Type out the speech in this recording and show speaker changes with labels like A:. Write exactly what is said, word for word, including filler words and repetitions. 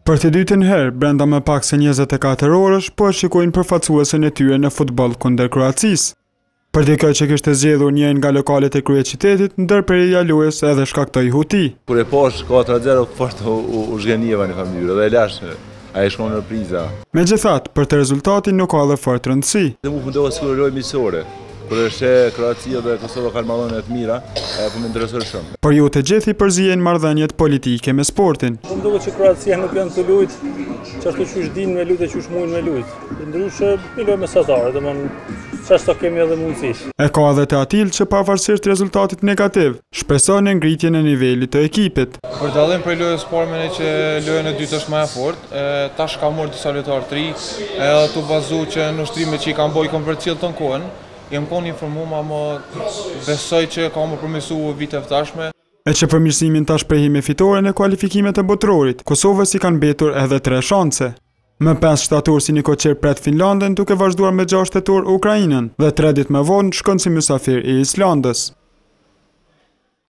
A: Për të dytën herë, brenda më pak se njëzet e katër orësh, po e shikojnë përfaqësuesen e tyre në futboll kundër Kroacisë. Për dikë që kishte zgjedhur një nga lokalet e kryeqytetit, ndërprerja lojës edhe shkaktoi huti.
B: Kur e posh katër a zero fort u, u zhgënjeva në familje dhe e lash ai shkon në priza.
A: Megjithatë, për të rezultatin nuk ka edhe fort rëndësi.
B: Dhe mu fundohet sikur lojë miqësore. Kur është Kroacia dhe Kosova kanë marrëdhënie të mira, po më intereson shumë.
A: Por ju të gjithë i përzihen marrëdhëniet politike me sportin.
C: Më duket që Kroacia nuk janë të luajtë, çashtu qysh dinë me luajtë, qysh mundin me luajtë. Ndryshe, i lojë mesatarë, domethënë çashtu kemi edhe mundësi.
A: E ka edhe të atil që pavarësisht rezultatit negativ, shpreson në ngritjen e nivelit të ekipit.
D: Për dallim prej lojës parë që lojën e dytë është më e fortë, tash ka marrë disa lojtarë të ri, edhe tu bazu që në ushtrimet që i kanë bërë kanë përcjell ton kohën. Jem kon informuar, ama besoj që ka më përmirësuar viteve të tashme.
A: E që përmirësimin tash prehi me fitoren e kualifikimet e botrorit, Kosovës i kanë mbetur edhe tre shanse. Më pesë shtator si Nikoqer pret Finlandën duke vazhduar me gjashtë tetor Ukrainën dhe tre ditë më vonë shkon si mysafir i Islandës.